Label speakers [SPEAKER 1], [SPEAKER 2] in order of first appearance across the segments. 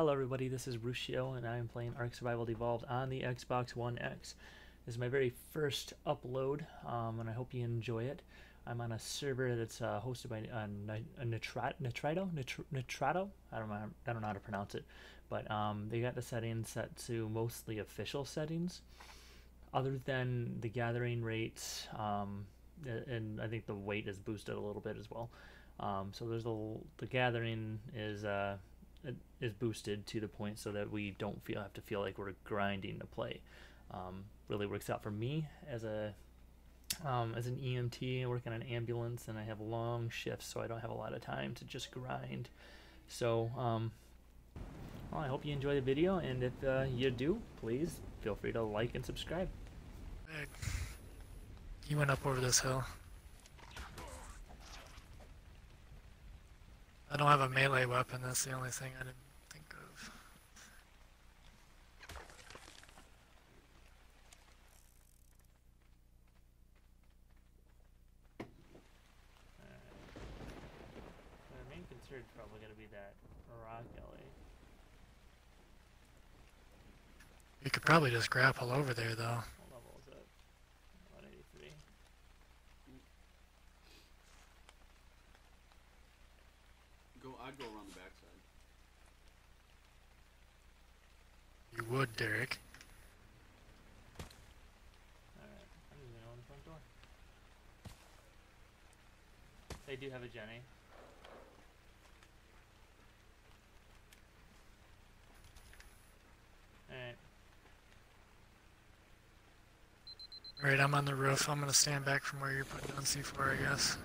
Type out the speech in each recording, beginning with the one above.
[SPEAKER 1] Hello everybody, this is Rushio and I am playing Ark Survival Devolved on the Xbox One X. This is my very first upload and I hope you enjoy it. I'm on a server that's hosted by Nitrado? I don't know how to pronounce it, but they got the settings set to mostly official settings. Other than the gathering rates, and I think the weight is boosted a little bit as well. So there's the gathering is boosted to the point so that we don't have to feel like we're grinding to play. Really works out for me as an EMT working on an ambulance, and I have long shifts, so I don't have a lot of time to just grind. So well, I hope you enjoy the video, and if you do, please feel free to like and subscribe.
[SPEAKER 2] Hey, you went up over this hill. I don't have a melee weapon, that's the only thing I didn't think of.
[SPEAKER 1] The main concern is probably going to be that rock alley.
[SPEAKER 2] You could probably just grapple over there though.
[SPEAKER 1] What level is it? 183.
[SPEAKER 3] I'd go around the backside.
[SPEAKER 2] You would, Derek.
[SPEAKER 1] Alright, I'm just gonna go in the front door. They do have a Jenny. Alright.
[SPEAKER 2] Alright, I'm on the roof. I'm gonna stand back from where you're putting down C4, I guess.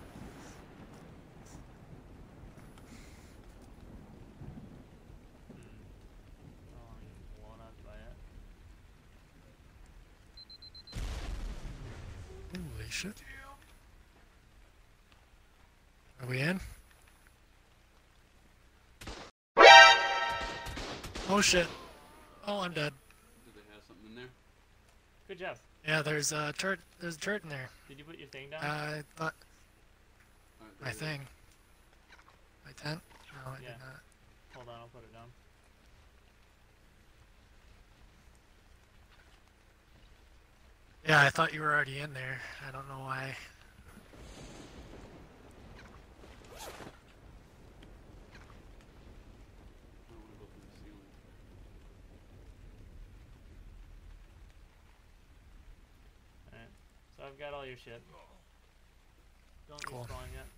[SPEAKER 1] Oh, I'm blown up by it.
[SPEAKER 2] Holy shit. Are we in? Oh shit. Oh, I'm dead.
[SPEAKER 3] Did they have something in there?
[SPEAKER 1] Good job.
[SPEAKER 2] Yeah, there's a turret in there.
[SPEAKER 1] Did you put your thing down?
[SPEAKER 2] I thought...
[SPEAKER 3] Alright,
[SPEAKER 2] My thing. My tent? No, I
[SPEAKER 1] Yeah.
[SPEAKER 2] did not.
[SPEAKER 1] Hold on, I'll put it down.
[SPEAKER 2] Yeah, I thought you were already in there. I don't know why.
[SPEAKER 3] I don't want to go through the ceiling.
[SPEAKER 1] Alright. So I've got all your shit. Don't
[SPEAKER 2] Cool.
[SPEAKER 1] respawn yet.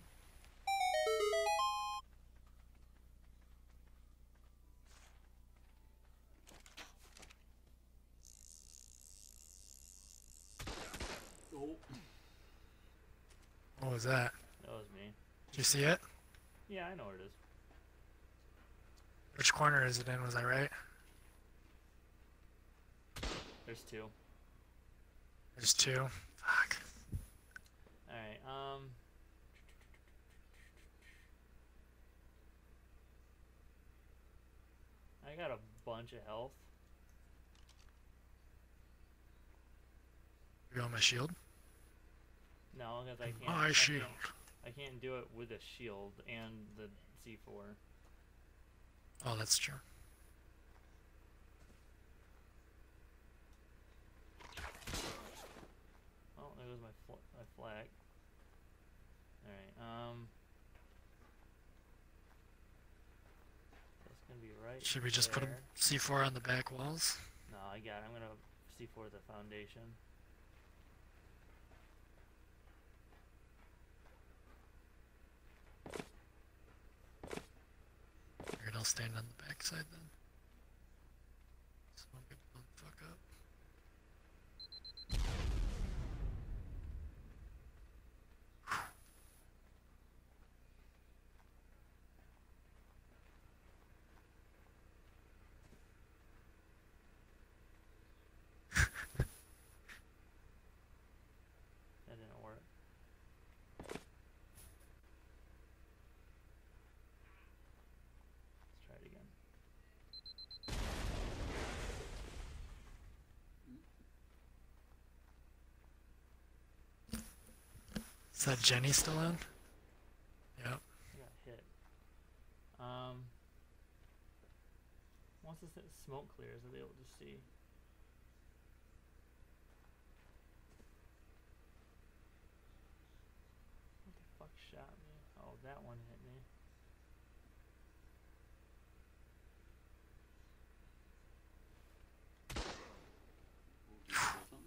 [SPEAKER 3] Oh,
[SPEAKER 2] What was that?
[SPEAKER 1] That was me.
[SPEAKER 2] Did you see it?
[SPEAKER 1] Yeah, I know where it is.
[SPEAKER 2] Which corner is it in? Was I right?
[SPEAKER 1] There's two.
[SPEAKER 2] There's two. Fuck.
[SPEAKER 1] Alright, I got a bunch of health.
[SPEAKER 2] You on my shield?
[SPEAKER 1] No, because I can't.
[SPEAKER 2] My shield.
[SPEAKER 1] I can't do it with a shield and the C4.
[SPEAKER 2] Oh, that's true.
[SPEAKER 1] Oh, there goes my flag. Alright, that's gonna be right.
[SPEAKER 2] Should we just put a
[SPEAKER 1] there.
[SPEAKER 2] C4 on the back walls?
[SPEAKER 1] No, I got it. I'm gonna C4 the foundation.
[SPEAKER 2] Alright, I'll stand on the back side then. So I'm gonna blow the fuck up.
[SPEAKER 1] That didn't work. Let's try it again.
[SPEAKER 2] Is that Jenny still on? Yep.
[SPEAKER 1] I got hit. Once the smoke clears, I'll be able to see. What the fuck shot me? Oh, that one hit me.
[SPEAKER 3] Oh, did you kill something?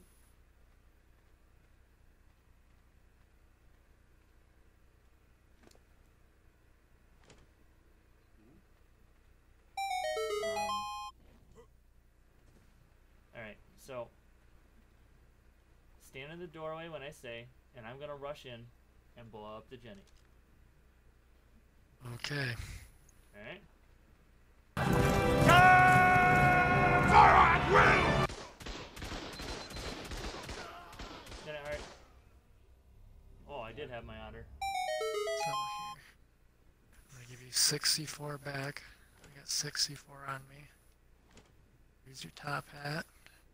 [SPEAKER 1] Alright, so stand in the doorway when I say, and I'm gonna rush in and blow up the Jenny.
[SPEAKER 2] Okay.
[SPEAKER 1] Alright? Did it hurt? Oh, I did have my otter.
[SPEAKER 2] So here. I'm gonna give you 64 back. I got 64 on me. Here's your top hat.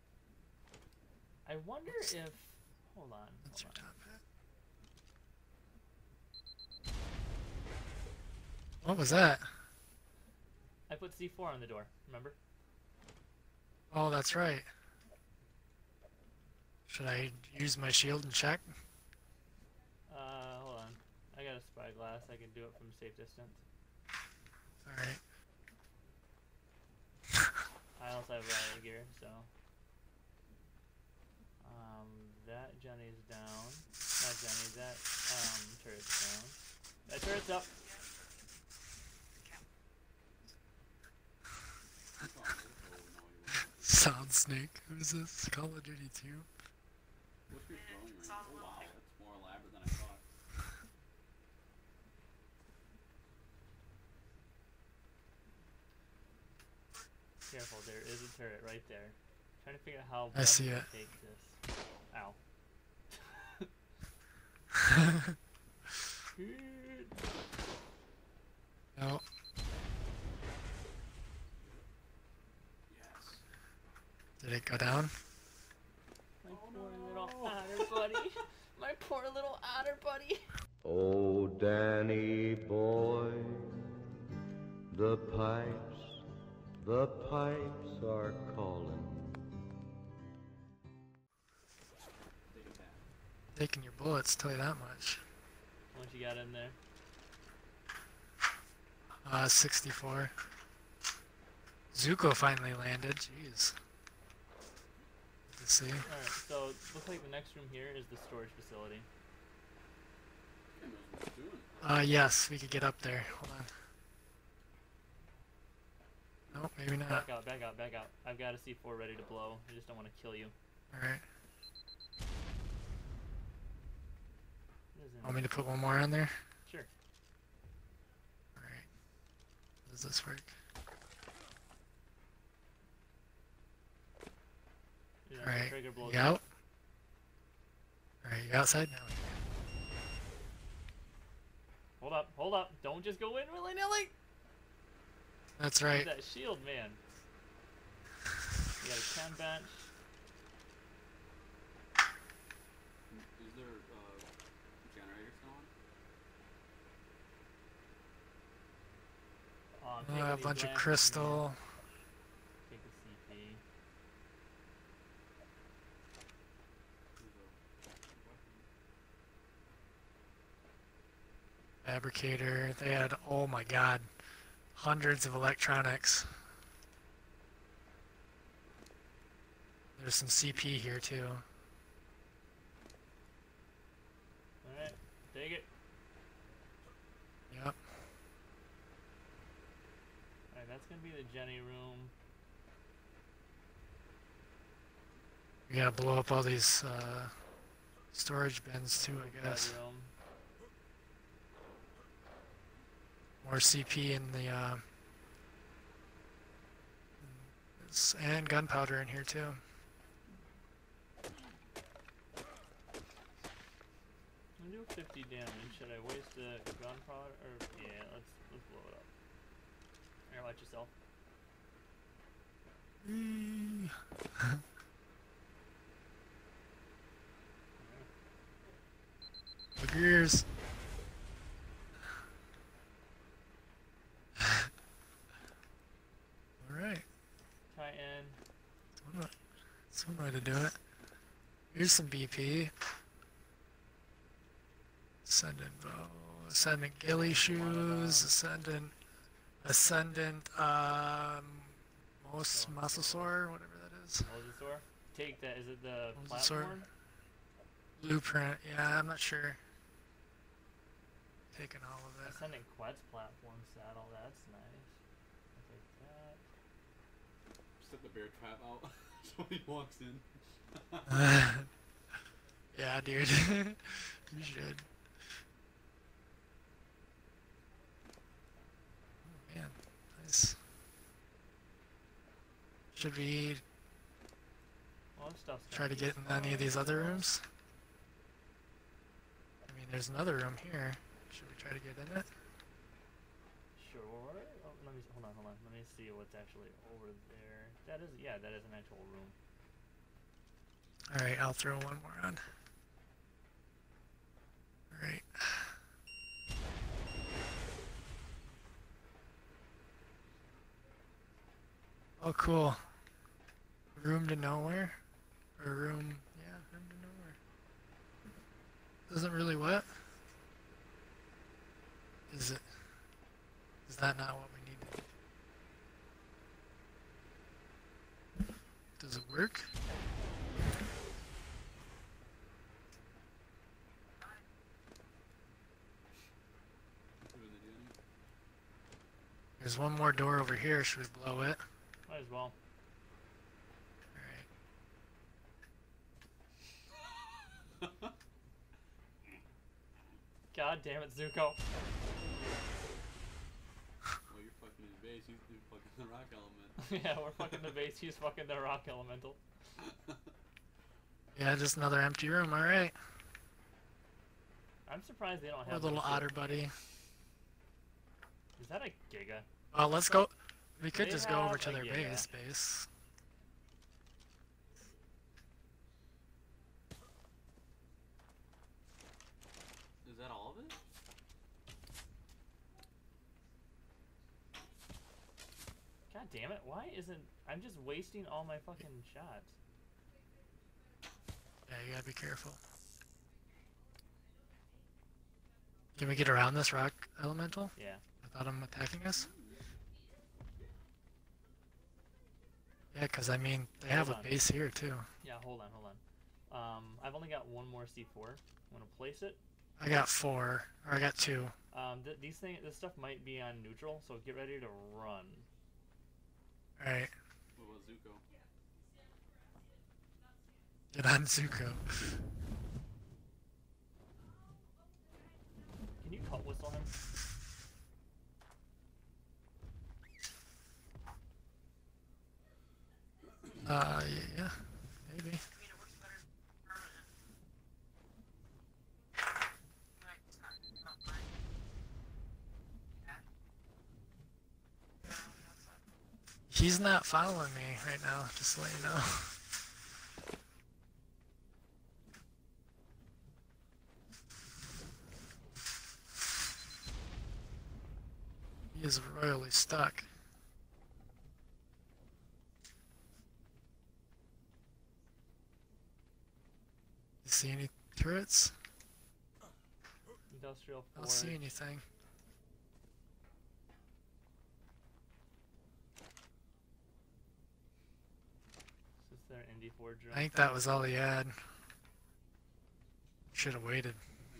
[SPEAKER 1] I wonder if. Hold on.
[SPEAKER 2] That's your
[SPEAKER 1] Hold on.
[SPEAKER 2] top hat. What was that?
[SPEAKER 1] I put C4 on the door, remember?
[SPEAKER 2] Oh, that's right. Should I use my shield and check?
[SPEAKER 1] Hold on. I got a spyglass. I can do it from a safe distance.
[SPEAKER 2] Alright.
[SPEAKER 1] I also have riot gear, so. That Jenny's down. Not Jenny, that, turret's down. That turret's up!
[SPEAKER 3] Oh, no, you won't.
[SPEAKER 2] Sound Snake. Who's this? Call of Duty 2?
[SPEAKER 3] What's your throwing range? Oh wow, that's more elaborate than I thought.
[SPEAKER 1] Careful, there is a turret right there. Trying to figure out how
[SPEAKER 2] I
[SPEAKER 1] best
[SPEAKER 2] see
[SPEAKER 1] to
[SPEAKER 2] it.
[SPEAKER 1] take this. Ow.
[SPEAKER 2] No.
[SPEAKER 3] Yes.
[SPEAKER 2] Did it go down?
[SPEAKER 1] My poor little otter buddy. My poor little otter buddy.
[SPEAKER 4] Oh, Danny boy, the pipes are calling.
[SPEAKER 3] Take it back.
[SPEAKER 2] Taking your bullets, tell you that much.
[SPEAKER 1] Once you got in there.
[SPEAKER 2] 64. Zuko finally landed, jeez. Good to see.
[SPEAKER 1] Alright, so looks like the next room here is the storage facility.
[SPEAKER 3] Guy knows what he's doing.
[SPEAKER 2] Yes, we could get up there. Hold on. Nope, maybe not.
[SPEAKER 1] Back out, back out, back out. I've got a C4 ready to blow. I just don't want to kill you.
[SPEAKER 2] Alright.
[SPEAKER 1] What is in
[SPEAKER 2] Want me to put one more on there?
[SPEAKER 1] Sure.
[SPEAKER 2] Alright. Does this work?
[SPEAKER 1] Yeah, the
[SPEAKER 2] Alright.
[SPEAKER 1] trigger blows
[SPEAKER 2] You
[SPEAKER 1] up.
[SPEAKER 2] out? Alright, you outside now?
[SPEAKER 1] Hold up, hold up. Don't just go in willy-nilly.
[SPEAKER 2] That's
[SPEAKER 1] Look
[SPEAKER 2] right.
[SPEAKER 1] at that shield, man. You got a chem bench.
[SPEAKER 3] Is there generator still on?
[SPEAKER 1] Oh, I'm taking
[SPEAKER 2] A
[SPEAKER 1] these
[SPEAKER 2] bunch of
[SPEAKER 1] glasses,
[SPEAKER 2] crystal.
[SPEAKER 1] man. Take the CP.
[SPEAKER 2] Fabricator. They had, oh my god, hundreds of electronics. There's some CP here too.
[SPEAKER 1] Alright, take it.
[SPEAKER 2] Yep.
[SPEAKER 1] Alright, that's gonna be the Jenny room.
[SPEAKER 2] We gotta blow up all these storage bins too, I guess.
[SPEAKER 1] Bedroom.
[SPEAKER 2] More CP in the and gunpowder in here too.
[SPEAKER 1] I'm gonna do 50 damage. Should I waste the gunpowder? Or yeah, let's blow it up. Here, watch yourself.
[SPEAKER 2] Look at yours. All right. That's one way to do it. Here's some BP. Ascendant bow. Ascendant ghillie shoes. Ascendant Mosasaur, whatever that is.
[SPEAKER 1] Mosasaur? Take that. Is it the
[SPEAKER 2] Mosasaur.
[SPEAKER 1] platform?
[SPEAKER 2] Blueprint. Yeah, I'm not sure. Taking all of it.
[SPEAKER 1] Ascending Quet's platform saddle. That's nice. I'll take that.
[SPEAKER 3] Set the bear trap out so he walks in.
[SPEAKER 2] Yeah, dude. You should. Oh, man. Nice. Should we
[SPEAKER 1] Well, this stuff's
[SPEAKER 2] try to
[SPEAKER 1] gonna
[SPEAKER 2] get
[SPEAKER 1] be
[SPEAKER 2] in any of these
[SPEAKER 1] fun.
[SPEAKER 2] other rooms? I mean, there's another room here. Should we try to get in it?
[SPEAKER 1] Sure. Oh, let me hold on. Let me see what's actually over there. That is, yeah, that is an actual room.
[SPEAKER 2] Alright, I'll throw one more on. Alright. Oh, cool. Room to nowhere? Or room... yeah, room to nowhere. Doesn't really what? Is it... is that not what we need? Does it work? There's one more door over here. Should we blow it?
[SPEAKER 1] Might as well.
[SPEAKER 2] Alright.
[SPEAKER 1] God damn it, Zuko.
[SPEAKER 3] Well, you're fucking in base, he's fucking the rock element.
[SPEAKER 1] Yeah, we're fucking the base. He's fucking the rock elemental.
[SPEAKER 2] Yeah, just another empty room. Alright.
[SPEAKER 1] I'm surprised they don't
[SPEAKER 2] Poor
[SPEAKER 1] have
[SPEAKER 2] little
[SPEAKER 1] them.
[SPEAKER 2] otter buddy.
[SPEAKER 1] Is that a Giga?
[SPEAKER 2] Well, let's go. We could
[SPEAKER 1] They
[SPEAKER 2] just go over
[SPEAKER 1] have
[SPEAKER 2] to
[SPEAKER 1] a
[SPEAKER 2] their
[SPEAKER 1] Giga.
[SPEAKER 2] base.
[SPEAKER 3] Is that all of it?
[SPEAKER 1] God damn it, why isn't... I'm just wasting all my fucking shots.
[SPEAKER 2] Yeah, you gotta be careful. Can we get around this rock elemental
[SPEAKER 1] Yeah.
[SPEAKER 2] without him attacking us? Yeah, because I mean, they have a
[SPEAKER 1] Hold on.
[SPEAKER 2] base here too.
[SPEAKER 1] Yeah, hold on. I've only got one more C4. I'm gonna place it.
[SPEAKER 2] I got 4, or I got 2.
[SPEAKER 1] This stuff might be on neutral, so get ready to run.
[SPEAKER 2] Alright,
[SPEAKER 3] What about Zuko?
[SPEAKER 2] get on Zuko.
[SPEAKER 1] Can you cut whistle him?
[SPEAKER 2] Yeah, maybe. He's not following me right now, just to let you know. He is royally stuck. You see any turrets?
[SPEAKER 1] Industrial
[SPEAKER 2] I don't
[SPEAKER 1] forge.
[SPEAKER 2] see anything.
[SPEAKER 1] Is this their Indy Forge room?
[SPEAKER 2] I think that was all he had. Should have waited.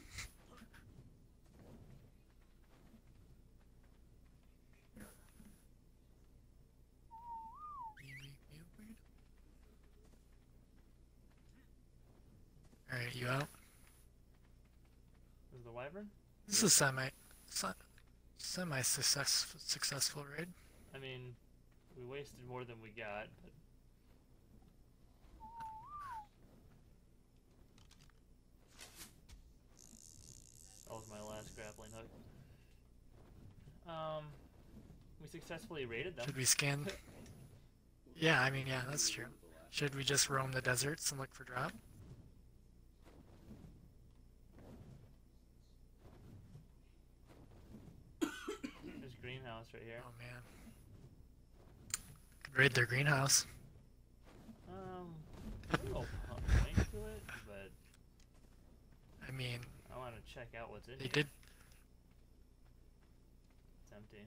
[SPEAKER 2] Alright, you out?
[SPEAKER 1] Is the Wyvern?
[SPEAKER 2] This is semi-successful raid.
[SPEAKER 1] I mean, we wasted more than we got, but... That was my last grappling hook. We successfully raided them.
[SPEAKER 2] Should we scan? Yeah, I mean, yeah, that's true. Should we just roam the deserts and look for drop?
[SPEAKER 1] There's greenhouse right here.
[SPEAKER 2] Oh man. Could raid their greenhouse. I mean,
[SPEAKER 1] I want to check out what's in
[SPEAKER 2] they
[SPEAKER 1] here.
[SPEAKER 2] did.
[SPEAKER 1] It's empty.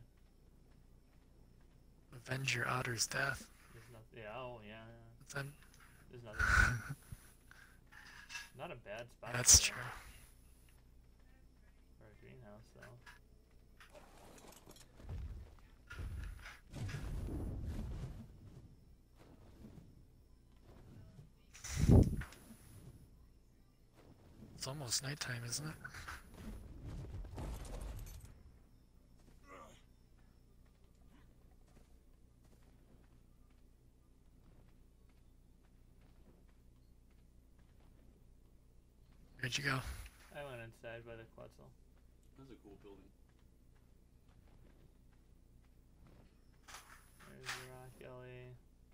[SPEAKER 2] Avenge your otter's death.
[SPEAKER 1] There's nothing. Yeah. Oh yeah.
[SPEAKER 2] It's em-
[SPEAKER 1] There's nothing. Not a bad spot.
[SPEAKER 2] That's
[SPEAKER 1] for
[SPEAKER 2] true.
[SPEAKER 1] For a greenhouse, though.
[SPEAKER 2] It's almost nighttime, isn't it? Where'd you go?
[SPEAKER 1] I went inside by the Quetzal.
[SPEAKER 3] That's a cool building.
[SPEAKER 1] There's the rock alley.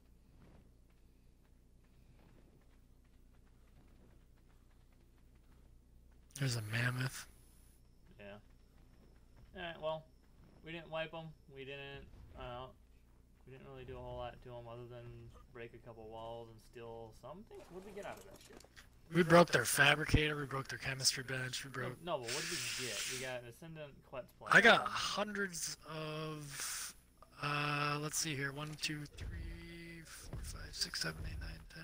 [SPEAKER 2] There's a mammoth.
[SPEAKER 1] Yeah. Alright, well, we didn't wipe them. We didn't really do a whole lot to them other than break a couple walls and steal some things. What did we get out of that shit?
[SPEAKER 2] We broke their fabricator, we broke their chemistry bench, we broke...
[SPEAKER 1] No, but what did we get? We got an Ascendant Quetz platform.
[SPEAKER 2] I got hundreds of... let's see here. 1, 2, 3, 4, 5, 6, 7, 8, 9, 10.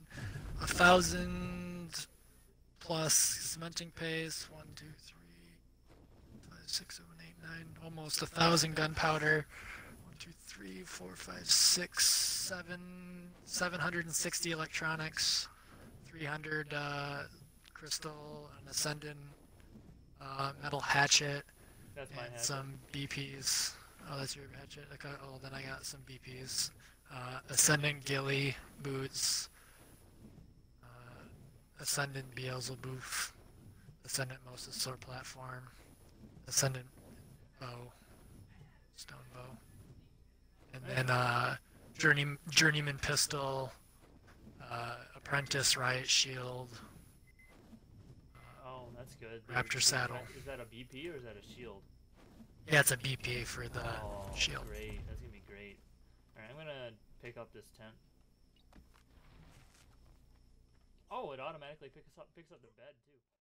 [SPEAKER 2] 1,000 plus cementing paste. 1, 2, 3, 5, 6, 7, 8, 9. Almost 1,000 gunpowder. 1, 2, 3, 4, 5, 6, 7. 760 electronics. 300 crystal, an ascendant metal hatchet,
[SPEAKER 1] That's my
[SPEAKER 2] and
[SPEAKER 1] hatchet.
[SPEAKER 2] some BPs. Oh, that's your hatchet. Okay, oh, then I got some BPs. Ascendant ghillie boots. Ascendant Beelzeboof. Ascendant Moses sword platform. Ascendant bow. Stone bow. And then journeyman pistol. Apprentice riot shield.
[SPEAKER 1] Oh, that's good.
[SPEAKER 2] Raptor saddle.
[SPEAKER 1] Is that a BP or is that a shield?
[SPEAKER 2] Yeah, it's a BP for the
[SPEAKER 1] Oh,
[SPEAKER 2] shield.
[SPEAKER 1] great. That's gonna be great. Alright, I'm gonna pick up this tent. Oh, it automatically picks up the bed too.